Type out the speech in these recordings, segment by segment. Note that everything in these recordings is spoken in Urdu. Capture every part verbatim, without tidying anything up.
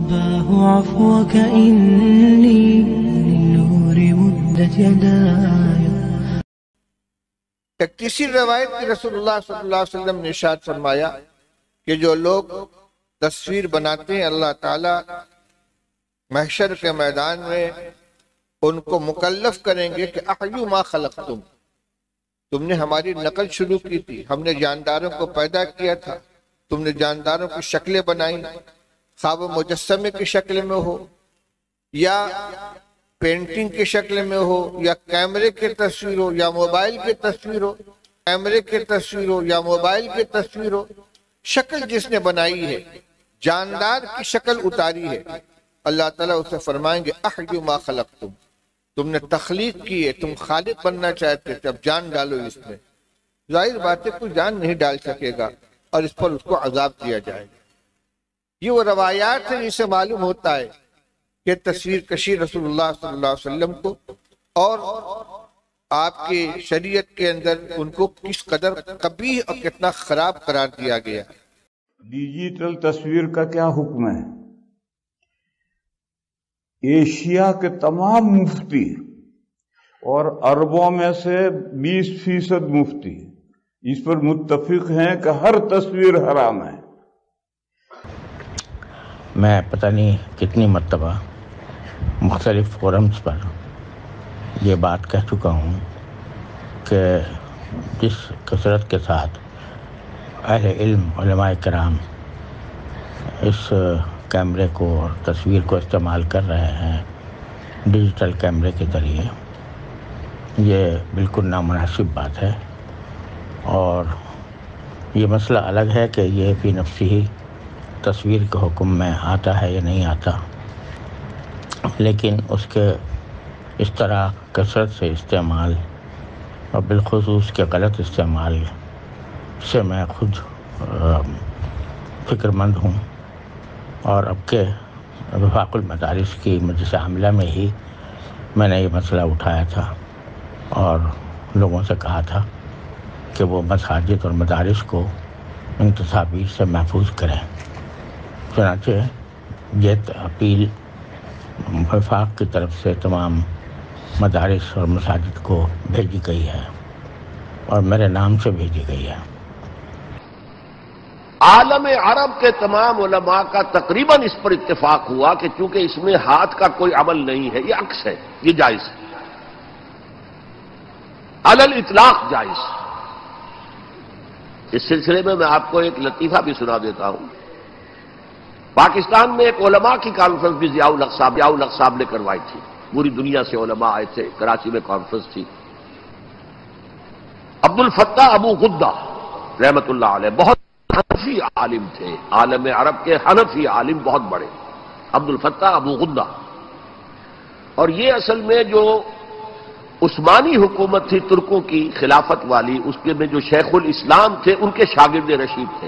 رباه عفوك إني للنور مدت يداي. ایک تیسری روایت کی رسول اللہ صلی اللہ علیہ وسلم نے ارشاد فرمایا کہ جو لوگ تصویر بناتے ہیں اللہ تعالیٰ محشر کے میدان میں ان کو مکلف کریں گے کہ احیوا ما خلقتم، تم نے ہماری نقل شروع کی تھی، ہم نے جانداروں کو پیدا کیا تھا، تم نے جانداروں کی شکلیں بنائی، خواب مجسمے کی شکل میں ہو یا پینٹنگ کی شکل میں ہو یا کیمرے کی تصویر ہو یا موبائل کی تصویر ہو کیمرے کی تصویر ہو یا موبائل کی تصویر ہو، شکل جس نے بنائی ہے، جاندار کی شکل اتاری ہے، اللہ تعالیٰ اسے فرمائیں گے احیوا ما خلقتم، تم نے تخلیق کی ہے، تم خالق بننا چاہتے تھے، اب جان ڈالو اس میں. ظاہر بات ہے کوئی جان نہیں ڈال سکے گا اور اس پر اس کو عذاب دیا جائے گا. یہ وہ روایات ہیں جن سے معلوم ہوتا ہے کہ تصویر کشی رسول اللہ صلی اللہ علیہ وسلم کو اور آپ کی شریعت کے اندر ان کو کس قدر قبیح اور کتنا خراب قرار دیا گیا. ڈیجیٹل تصویر کا کیا حکم ہے؟ ایشیا کے تمام مفتی اور عربوں میں سے بیس فیصد مفتی اس پر متفق ہیں کہ ہر تصویر حرام ہے. میں پتہ نہیں کتنی مرتبہ مختلف فورمز پر یہ بات کہہ چکا ہوں کہ جس کثرت کے ساتھ اہل علم علماء کرام اس کیمرے کو اور تصویر کو استعمال کر رہے ہیں ڈیجیٹل کیمرے کے ذریعے، یہ بالکل نامناسب بات ہے. اور یہ مسئلہ الگ ہے کہ یہ فی نفسی ہی تصویر کے حکم میں آتا ہے یا نہیں آتا، لیکن اس کے اس طرح کثرت سے استعمال اور بالخصوص کے غلط استعمال سے میں خود فکر مند ہوں. اور اب کے وفاق المدارس کی مجلس عاملہ میں ہی میں نے یہ مسئلہ اٹھایا تھا اور لوگوں سے کہا تھا کہ وہ مساجد اور مدارس کو ان تصاویر سے محفوظ کریں. چنانچہ یہ اپیل وفاق کی طرف سے تمام مدارس اور مساجد کو بھیجی گئی ہے اور میرے نام سے بھیجی گئی ہے. عالم عرب کے تمام علماء کا تقریباً اس پر اتفاق ہوا کہ چونکہ اس میں ہاتھ کا کوئی عمل نہیں ہے، یہ عکس ہے، یہ جائز ہے، علی الاطلاق جائز. اس سلسلے میں میں آپ کو ایک لطیفہ بھی سنا دیتا ہوں. پاکستان میں ایک علماء کی کانفرنس بھی ضیاء الحق صاحب ضیاء الحق صاحب نے کروائی تھی. پوری دنیا سے علماء آئے تھے، کراچی میں کانفرنس تھی. عبد الفتاح ابو غدہ رحمت اللہ علیہ بہت حنفی عالم تھے، عالم عرب کے حنفی عالم بہت بڑے، عبد الفتاح ابو غدہ. اور یہ اصل میں جو عثمانی حکومت تھی ترکوں کی خلافت والی، اس کے میں جو شیخ الاسلام تھے ان کے شاگرد رشید تھے.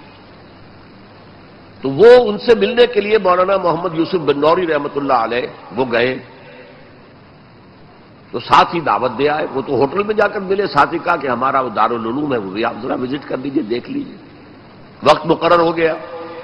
تو وہ ان سے ملنے کے لیے مولانا محمد یوسف بنوری رحمت اللہ علیہ وہ گئے تو ساتھ ہی دعوت دے آئے. وہ تو ہوٹل میں جا کر ملے، ساتھ ہی کہا کہ ہمارا وہ دارالعلوم ہے، وہ بھی آپ ذرا وزٹ کر لیجئے، دیکھ لیجئے. وقت مقرر ہو گیا.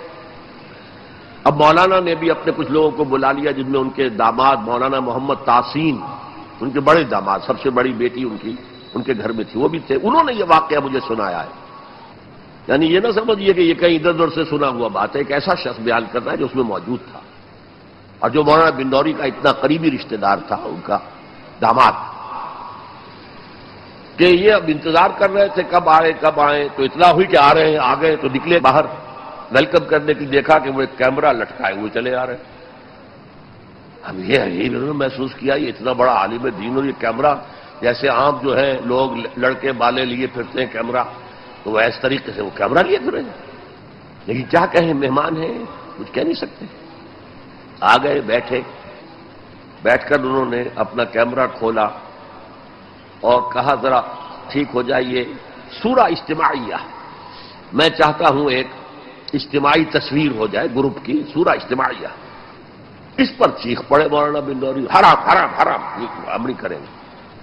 اب مولانا نے بھی اپنے کچھ لوگوں کو بلا لیا، جن میں ان کے داماد مولانا محمد تحسین، ان کے بڑے داماد، سب سے بڑی بیٹی ان کی ان کے گھر میں تھی، وہ بھی تھے. انہوں نے یہ واقعہ مجھے سنایا ہے. یعنی یہ نہ سمجھیے کہ یہ کہیں ادھر ادھر سے سنا ہوا بات ہے، ایک ایسا شخص بیان کرنا ہے جو اس میں موجود تھا اور جو مولانا بنوری کا اتنا قریبی رشتہ دار تھا، ان کا داماد، کہ یہ اب انتظار کر رہے تھے کب آئے کب آئے. تو اطلاع ہوئی کہ آ رہے ہیں، آ گئے تو نکلے باہر ویلکم کرنے کی. دیکھا کہ وہ ایک کیمرہ لٹکائے ہوئے چلے آ رہے ہیں. اب یہ یہ انہوں نے محسوس کیا یہ اتنا بڑا عالم دین اور یہ کیمرہ، جیسے عام جو ہے لوگ لڑکے بالے لیے پھرتے ہیں کیمرہ، تو وہ اس طریقے سے وہ کیمرہ لیے پھرے. لیکن کیا کہیں، مہمان ہیں، کچھ کہہ نہیں سکتے. آ گئے، بیٹھے، بیٹھ کر انہوں نے اپنا کیمرہ کھولا اور کہا ذرا ٹھیک ہو جائیے، سورہ اجتماعیہ، میں چاہتا ہوں ایک اجتماعی تصویر ہو جائے گروپ کی، سورہ اجتماعیہ. اس پر چیخ پڑے مولانا بنوری، حرام حرام حرام، ہم نہیں کریں گے.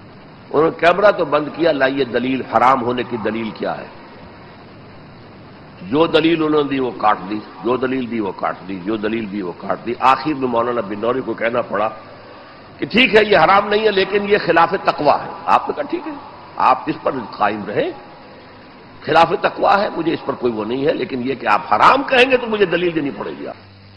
انہوں نے کیمرہ تو بند کیا، لائیے دلیل حرام ہونے کی دلیل کیا ہے. جو دلیل انہوں نے دی وہ کاٹ دی، جو دلیل دی وہ کاٹ دی، جو دلیل دی وہ کاٹ دی۔ آخر میں مولانا بنوری کو کہنا پڑا کہ ٹھیک ہے یہ حرام نہیں ہے لیکن یہ خلاف تقویٰ ہے۔ آپ نے کہا ٹھیک ہے آپ اس پر قائم رہیں، خلاف تقویٰ ہے، مجھے اس پر کوئی وہ نہیں ہے، لیکن یہ کہ آپ حرام کہیں گے تو مجھے دلیل دینی پڑے گی۔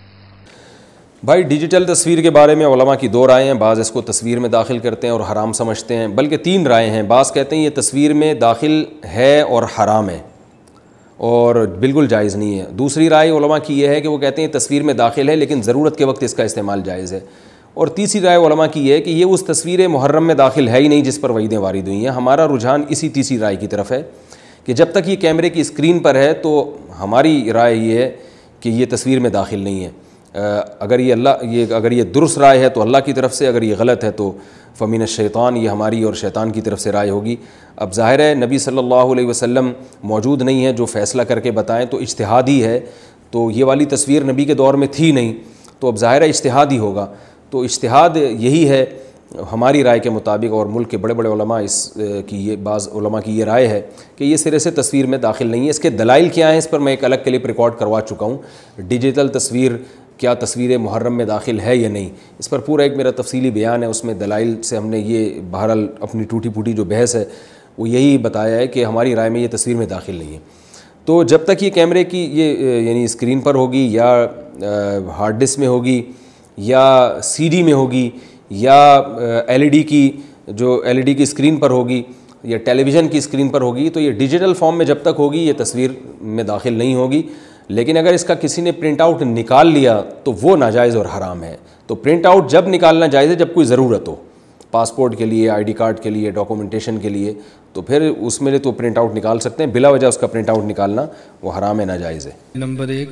بھائی ڈیجیٹل تصویر کے بارے میں علماء کی دو رائے ہیں، بعض اس کو تصویر میں داخل کرتے ہیں اور حرام سمجھتے ہیں، بلکہ تین رائے ہیں۔ بعض کہتے ہیں یہ تصویر میں داخل ہے اور حرام ہے اور بالکل جائز نہیں ہے۔ دوسری رائے علماء کی یہ ہے کہ وہ کہتے ہیں تصویر میں داخل ہے لیکن ضرورت کے وقت اس کا استعمال جائز ہے۔ اور تیسری رائے علماء کی یہ ہے کہ یہ اس تصویر محرم میں داخل ہے ہی نہیں جس پر وعیدیں وارد ہوئی ہیں۔ ہمارا رجحان اسی تیسری رائے کی طرف ہے کہ جب تک یہ کیمرے کی اسکرین پر ہے تو ہماری رائے یہ ہے کہ یہ تصویر میں داخل نہیں ہے۔ اگر یہ اللہ یہ اگر یہ درست رائے ہے تو اللہ کی طرف سے، اگر یہ غلط ہے تو فمن الشیطان، یہ ہماری اور شیطان کی طرف سے رائے ہوگی۔ اب ظاہر ہے نبی صلی اللہ علیہ وسلم موجود نہیں ہے جو فیصلہ کر کے بتائیں، تو اجتہاد ہی ہے، تو یہ والی تصویر نبی کے دور میں تھی نہیں، تو اب ظاہر ہے اجتہاد ہی ہوگا۔ تو اجتہاد یہی ہے ہماری رائے کے مطابق، اور ملک کے بڑے بڑے علماء اس کی یہ بعض علماء کی یہ رائے ہے کہ یہ سرے سے تصویر میں داخل نہیں ہے۔ اس کے دلائل کیا ہیں اس پر میں ایک الگ کلپ ریکارڈ کروا چکا ہوں، ڈیجیٹل تصویر کیا تصویر محرم میں داخل ہے یا نہیں، اس پر پورا ایک میرا تفصیلی بیان ہے۔ اس میں دلائل سے ہم نے یہ بہرحال اپنی ٹوٹی پھوٹی جو بحث ہے وہ یہی بتایا ہے کہ ہماری رائے میں یہ تصویر میں داخل نہیں ہے۔ تو جب تک یہ کیمرے کی یہ یعنی اسکرین پر ہوگی یا ہارڈ ڈسک میں ہوگی یا سی ڈی میں ہوگی یا ایل ای ڈی کی جو ایل ای ڈی کی اسکرین پر ہوگی یا ٹیلی ویژن کی اسکرین پر ہوگی، تو یہ ڈیجیٹل فارم میں جب تک ہوگی یہ تصویر میں داخل نہیں ہوگی۔ لیکن اگر اس کا کسی نے پرنٹ آؤٹ نکال لیا تو وہ ناجائز اور حرام ہے۔ تو پرنٹ آؤٹ جب نکالنا جائز ہے جب کوئی ضرورت ہو، پاسپورٹ کے لیے، آئی ڈی کارڈ کے لیے، ڈاکومنٹیشن کے لیے، تو پھر اس میں تو پرنٹ آؤٹ نکال سکتے ہیں، بلا وجہ اس کا پرنٹ آؤٹ نکالنا وہ حرام ہے، ناجائز ہے۔ نمبر ایک،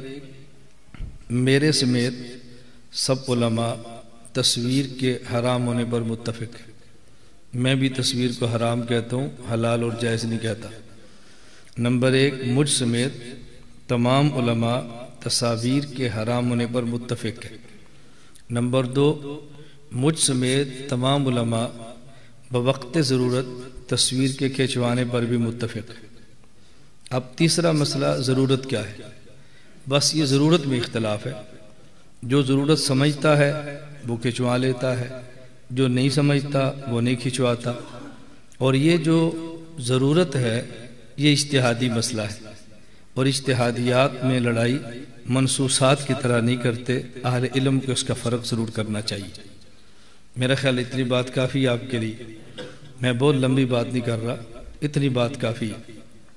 میرے سمیت سب علماء تصویر کے حرام ہونے پر متفق ہیں۔ میں بھی تصویر کو حرام کہتا ہوں، حلال اور جائز نہیں کہتا۔ نمبر ایک، مجھ سمیت تمام علماء تصاویر کے حرام ہونے پر متفق ہیں۔ نمبر دو، مجھ سمیت تمام علماء بوقت ضرورت تصویر کے کھنچوانے پر بھی متفق ہیں۔ اب تیسرا مسئلہ ضرورت کیا ہے؟ بس یہ ضرورت میں اختلاف ہے۔ جو ضرورت سمجھتا ہے وہ کھنچوا لیتا ہے، جو نہیں سمجھتا وہ نہیں کھنچواتا۔ اور یہ جو ضرورت ہے یہ اجتہادی مسئلہ ہے، اور اجتہادیات میں لڑائی منصوصات کی طرح نہیں کرتے، اہل علم کو اس کا فرق ضرور کرنا چاہیے۔ میرا خیال اتنی بات کافی آپ کے لیے، میں بہت لمبی بات نہیں کر رہا، اتنی بات کافی ہے۔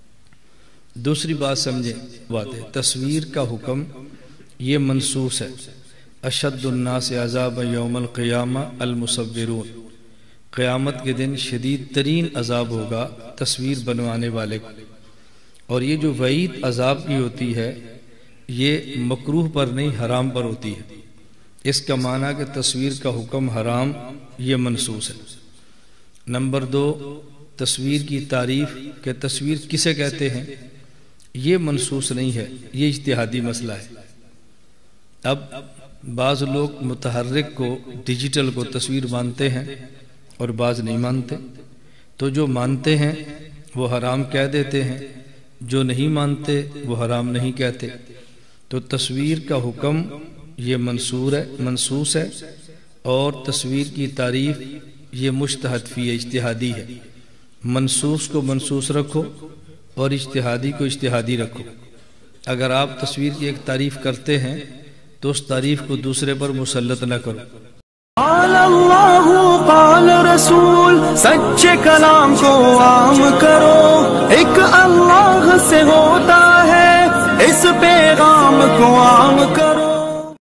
دوسری بات سمجھیں، بات ہے تصویر کا حکم یہ منصوص ہے۔ اشد الناس عذاب یوم القیامہ المصورون، قیامت کے دن شدید ترین عذاب ہوگا تصویر بنوانے والے کو۔ اور یہ جو وعید عذاب کی ہوتی ہے یہ مکروہ پر نہیں حرام پر ہوتی ہے۔ اس کا معنی کہ تصویر کا حکم حرام یہ منصوص ہے۔ نمبر دو، تصویر کی تعریف کہ تصویر کسے کہتے ہیں یہ منصوص نہیں ہے، یہ اجتہادی مسئلہ ہے۔ اب بعض لوگ متحرک کو، ڈیجیٹل کو تصویر مانتے ہیں اور بعض نہیں مانتے، تو جو مانتے ہیں وہ حرام کہہ دیتے ہیں، جو نہیں مانتے وہ حرام نہیں کہتے۔ تو تصویر کا حکم یہ منصور ہے، منصوص ہے، اور تصویر کی تعریف یہ مجتہد فی اجتہادی ہے۔ منصوص کو منصوص رکھو اور اجتہادی کو اجتہادی رکھو۔ اگر آپ تصویر کی ایک تعریف کرتے ہیں تو اس تعریف کو دوسرے پر مسلط نہ کرو۔ قال اللہ قال رسول، سچے کلام کو عام کرو، ایک اللہ سے ہوتا ہے، اس پیغام کو عام کرو۔